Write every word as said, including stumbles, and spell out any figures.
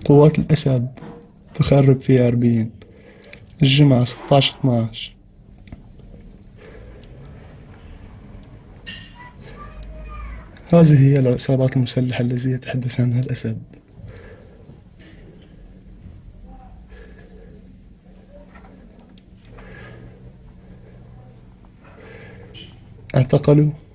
قوات الأسد تخرب في أربين. الجمعة ستاشر اثناعش. هذه هي العصابات المسلحة التي يتحدث عنها الأسد. اعتقلوا